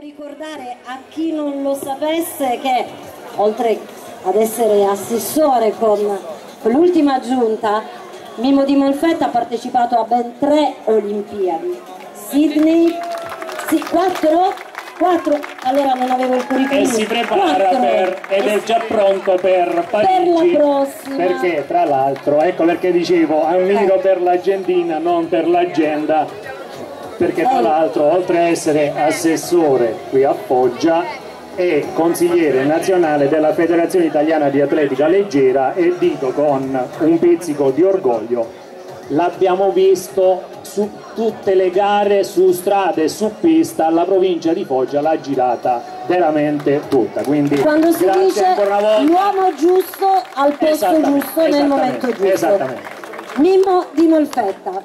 ricordare a chi non lo sapesse che oltre ad essere assessore con l'ultima giunta, Mimmo Di Molfetta ha partecipato a ben 3 Olimpiadi. Sydney, sì, 4? Allora non avevo il curriculum. E si prepara ed è già pronto per Parigi, per la prossima. perché tra l'altro, ecco perché dicevo, ammiro per l'Argentina, non per l'agenda, perché tra l'altro oltre a essere assessore qui a Foggia è consigliere nazionale della Federazione Italiana di Atletica Leggera e dico con un pizzico di orgoglio, l'abbiamo visto su tutte le gare, su strade e su pista, la provincia di Foggia l'ha girata veramente tutta. Quindi quando si dice l'uomo giusto al posto giusto nel momento giusto. Esattamente. Mimmo Di Molfetta.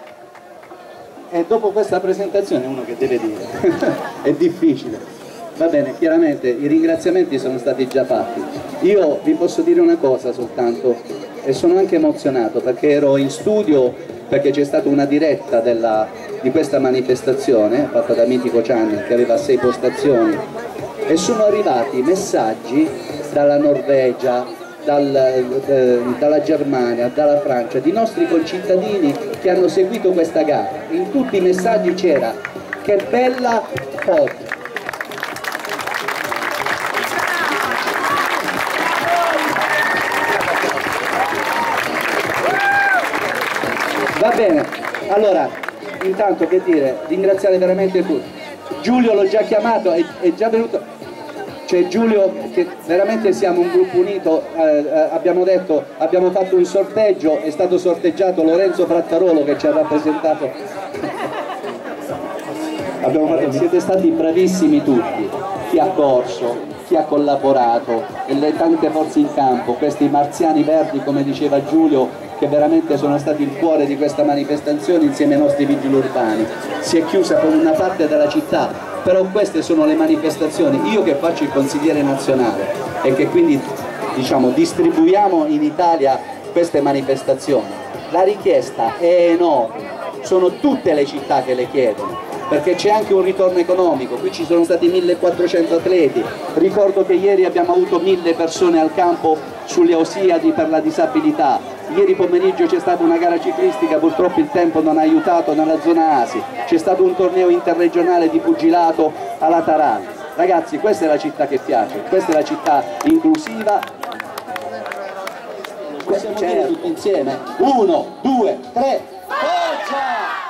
E dopo questa presentazione uno che deve dire? È difficile. Va bene, chiaramente i ringraziamenti sono stati già fatti. Io vi posso dire una cosa soltanto, e sono anche emozionato perché ero in studio, perché c'è stata una diretta di questa manifestazione fatta da Mitico Channel che aveva 6 postazioni e sono arrivati messaggi dalla Norvegia, dalla Germania, dalla Francia, di nostri concittadini che hanno seguito questa gara. In tutti i messaggi c'era "che bella Foggia". Va bene, allora intanto che dire, ringraziare veramente tutti. Giulio l'ho già chiamato, è già venuto, c'è Giulio che veramente siamo un gruppo unito, abbiamo detto, abbiamo fatto un sorteggio, è stato sorteggiato Lorenzo Frattarolo che ci ha rappresentato. Siete stati bravissimi tutti, chi ha corso, chi ha collaborato, e le tante forze in campo, questi marziani verdi come diceva Giulio, che veramente sono stati il cuore di questa manifestazione insieme ai nostri vigili urbani. Si è chiusa con una parte della città, però queste sono le manifestazioni. Io che faccio il consigliere nazionale e che quindi diciamo distribuiamo in Italia queste manifestazioni, la richiesta è enorme, sono tutte le città che le chiedono, perché c'è anche un ritorno economico. Qui ci sono stati 1400 atleti, ricordo che ieri abbiamo avuto 1000 persone al campo sulle Osiadi per la disabilità, ieri pomeriggio c'è stata una gara ciclistica, purtroppo il tempo non ha aiutato nella zona Asi, c'è stato un torneo interregionale di pugilato alla Tarana. Ragazzi, questa è la città che piace, questa è la città inclusiva. Possiamo dire tutti insieme: 1, 2, 3, Foggia!